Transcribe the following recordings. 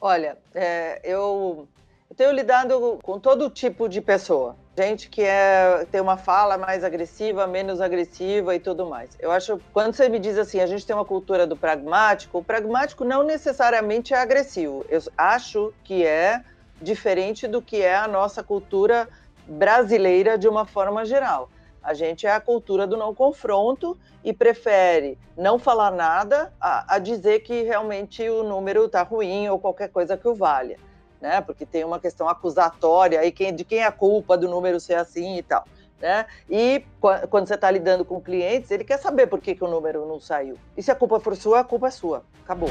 Olha, eu tenho lidado com todo tipo de pessoa. Gente que tem uma fala mais agressiva, menos agressiva e tudo mais. Eu acho, quando você me diz assim, a gente tem uma cultura do pragmático, o pragmático não necessariamente é agressivo. Eu acho que é diferente do que é a nossa cultura brasileira de uma forma geral. A gente é a cultura do não confronto e prefere não falar nada a dizer que realmente o número está ruim ou qualquer coisa que o valha, né? Porque tem uma questão acusatória aí de quem é a culpa do número ser assim e tal, né? E quando você está lidando com clientes, ele quer saber por que o número não saiu. E se a culpa for sua, a culpa é sua. Acabou.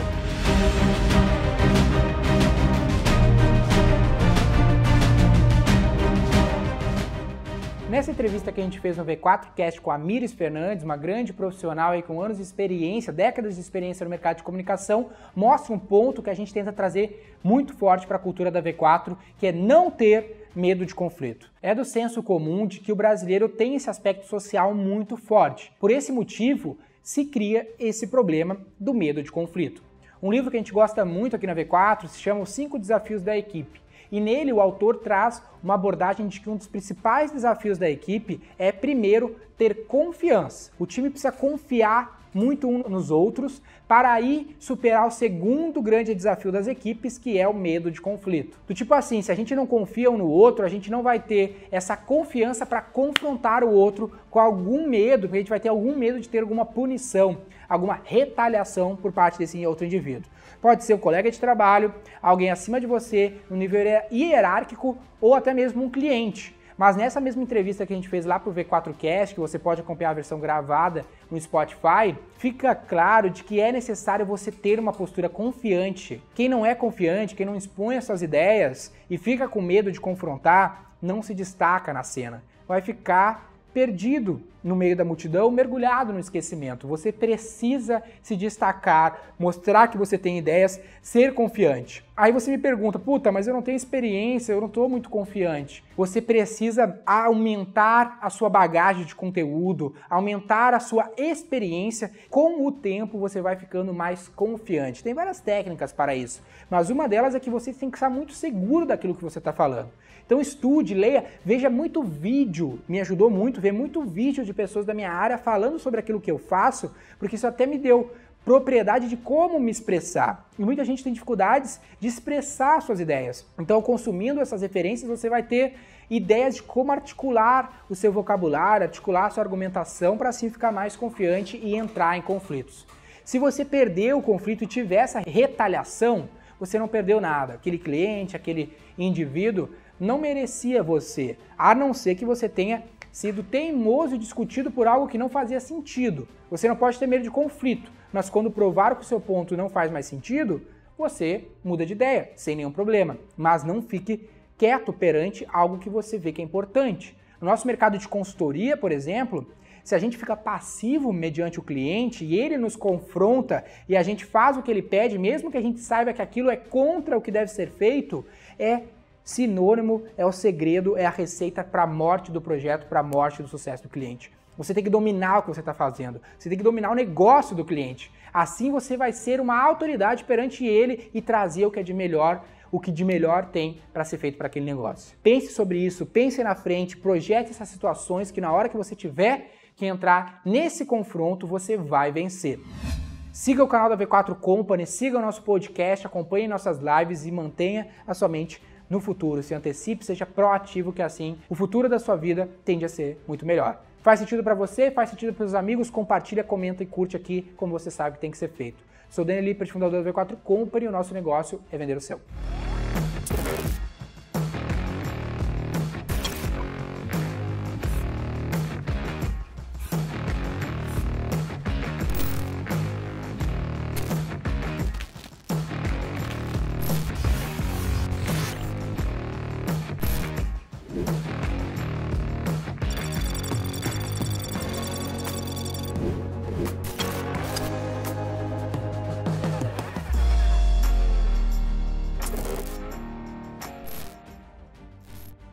Nessa entrevista que a gente fez no V4Cast com a Mires Fernandes, uma grande profissional aí com anos de experiência, décadas de experiência no mercado de comunicação, mostra um ponto que a gente tenta trazer muito forte para a cultura da V4, que é não ter medo de conflito. É do senso comum de que o brasileiro tem esse aspecto social muito forte. Por esse motivo, se cria esse problema do medo de conflito. Um livro que a gente gosta muito aqui na V4 se chama Os 5 Desafios da Equipe. E nele o autor traz uma abordagem de que um dos principais desafios da equipe é, primeiro, ter confiança. O time precisa confiar muito uns nos outros para aí superar o segundo grande desafio das equipes, que é o medo de conflito. Do tipo assim, se a gente não confia um no outro, a gente não vai ter essa confiança para confrontar o outro com algum medo, porque a gente vai ter algum medo de ter alguma punição, alguma retaliação por parte desse outro indivíduo. Pode ser um colega de trabalho, alguém acima de você, no nível hierárquico ou até mesmo um cliente. Mas nessa mesma entrevista que a gente fez lá pro V4Cast, que você pode acompanhar a versão gravada no Spotify, fica claro de que é necessário você ter uma postura confiante. Quem não é confiante, quem não expõe as suas ideias e fica com medo de confrontar, não se destaca na cena. Vai ficar perdido no meio da multidão, mergulhado no esquecimento. Você precisa se destacar, mostrar que você tem ideias, ser confiante. Aí você me pergunta, puta, mas eu não tenho experiência, eu não estou muito confiante. Você precisa aumentar a sua bagagem de conteúdo, aumentar a sua experiência. Com o tempo você vai ficando mais confiante. Tem várias técnicas para isso, mas uma delas é que você tem que estar muito seguro daquilo que você está falando. Então estude, leia, veja muito vídeo, me ajudou muito ver muito vídeo de pessoas da minha área falando sobre aquilo que eu faço, porque isso até me deu propriedade de como me expressar. E muita gente tem dificuldades de expressar suas ideias. Então, consumindo essas referências, você vai ter ideias de como articular o seu vocabulário, articular a sua argumentação para assim ficar mais confiante e entrar em conflitos. Se você perder o conflito e tiver essa retaliação, você não perdeu nada. Aquele cliente, aquele indivíduo não merecia você, a não ser que você tenha sido teimoso e discutido por algo que não fazia sentido. Você não pode ter medo de conflito, mas quando provar que o seu ponto não faz mais sentido, você muda de ideia, sem nenhum problema. Mas não fique quieto perante algo que você vê que é importante. No nosso mercado de consultoria, por exemplo, se a gente fica passivo mediante o cliente e ele nos confronta e a gente faz o que ele pede, mesmo que a gente saiba que aquilo é contra o que deve ser feito, é sinônimo, é o segredo, é a receita para a morte do projeto, para a morte do sucesso do cliente. Você tem que dominar o que você está fazendo, você tem que dominar o negócio do cliente. Assim você vai ser uma autoridade perante ele e trazer o que é de melhor, o que de melhor tem para ser feito para aquele negócio. Pense sobre isso, pense na frente, projete essas situações que na hora que você tiver que entrar nesse confronto, você vai vencer. Siga o canal da V4 Company, siga o nosso podcast, acompanhe nossas lives e mantenha a sua mente no futuro. Se antecipe, seja proativo, que assim o futuro da sua vida tende a ser muito melhor. Faz sentido para você? Faz sentido para os amigos? Compartilha, comenta e curte aqui como você sabe que tem que ser feito. Sou Daniel Lippert, fundador da V4 Company, e o nosso negócio é vender o seu.